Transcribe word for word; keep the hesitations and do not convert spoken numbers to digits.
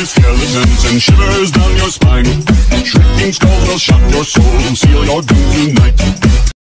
with skeletons and shivers down your spine. Shrieking skulls will shock your soul and seal your doom tonight.